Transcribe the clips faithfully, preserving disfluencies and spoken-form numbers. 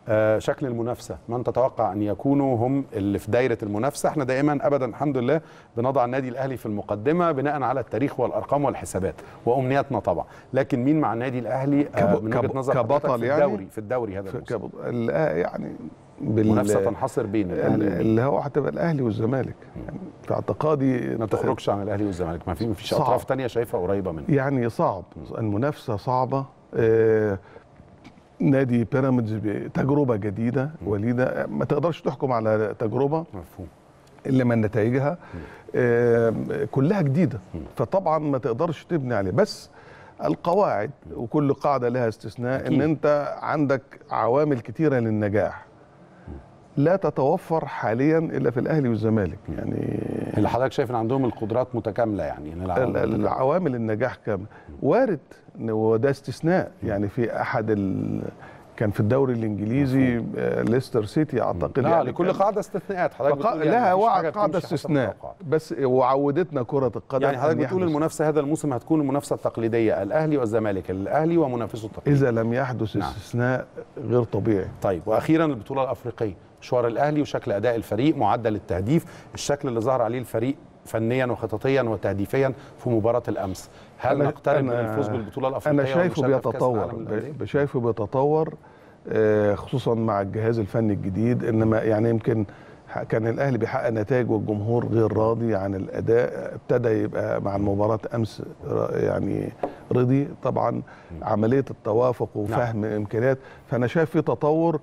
آه شكل المنافسه، من تتوقع ان يكونوا هم اللي في دايره المنافسه؟ احنا دائما ابدا الحمد لله بنضع النادي الاهلي في المقدمه بناء على التاريخ والارقام والحسابات وامنياتنا طبعا، لكن مين مع النادي الاهلي آه من وجهه نظر كبطل في يعني الدوري في الدوري هذا الموسم؟ يعني المنافسه تنحصر بين الاهلي اللي هو هتبقى الاهلي والزمالك، يعني في اعتقادي ما تخرجش عن الاهلي والزمالك، ما في ما فيش اطراف ثانيه شايفها قريبه منه، يعني صعب، المنافسه صعبه. آه نادي بيراميدز بتجربه جديده وليده، ما تقدرش تحكم على تجربه مفهوم الا من نتائجها آه كلها جديده، فطبعا ما تقدرش تبني عليه. بس القواعد وكل قاعده لها استثناء، أكيد. ان انت عندك عوامل كثيره للنجاح لا تتوفر حاليا الا في الاهلي والزمالك، يعني اللي حضرتك شايف ان عندهم القدرات متكامله، يعني العوامل, العوامل النجاح كامله. وارد وده استثناء، يعني في احد ال... كان في الدوري الانجليزي ليستر سيتي اعتقد، لا يعني لكل قاعده استثناءات حضرتك فق... بتقول، لها يعني قاعده استثناء، بس وعودتنا كره القدم، يعني حضرتك بتقول المنافسه هذا الموسم هتكون المنافسه التقليديه الاهلي والزمالك، الاهلي ومنافسه التقليدي اذا لم يحدث نعم. استثناء غير طبيعي. طيب واخيرا البطوله الافريقيه، مشوار الاهلي وشكل اداء الفريق، معدل التهديف، الشكل اللي ظهر عليه الفريق فنيا وخططيا وتهديفيا في مباراه الامس، هل نقترب من الفوز بالبطوله الافريقيه؟ انا شايفه بيتطور، شايفه بيتطور خصوصا مع الجهاز الفني الجديد، انما يعني يمكن كان الاهلي بيحقق نتائج والجمهور غير راضي عن الاداء، ابتدى يبقى مع المباراه امس يعني رضي طبعا عمليه التوافق وفهم نعم. امكانيات، فانا شايف في تطور،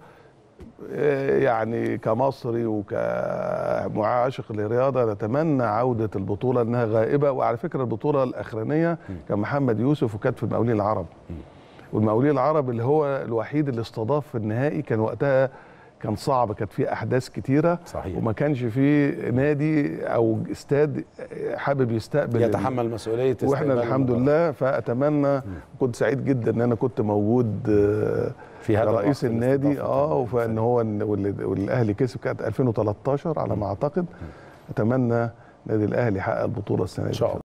يعني كمصري وكمعاشق للرياضه نتمنى عوده البطوله انها غائبه. وعلى فكره البطوله الاخرانيه كان محمد يوسف وكانت في المقاولين العرب، والمقاولين العرب اللي هو الوحيد اللي استضاف في النهائي، كان وقتها كان صعب، كانت فيه احداث كتيره صحيح. وما كانش فيه نادي او استاد حابب يستقبل يتحمل مسؤوليه، واحنا الحمد لله. فاتمنى، كنت سعيد جدا ان انا كنت موجود في هذا رئيس النادي اه وفان هو والاهلي كسب، كانت ألفين وثلاثة عشر على ما اعتقد. اتمنى نادي الاهلي يحقق البطوله السنه دي ان شاء الله.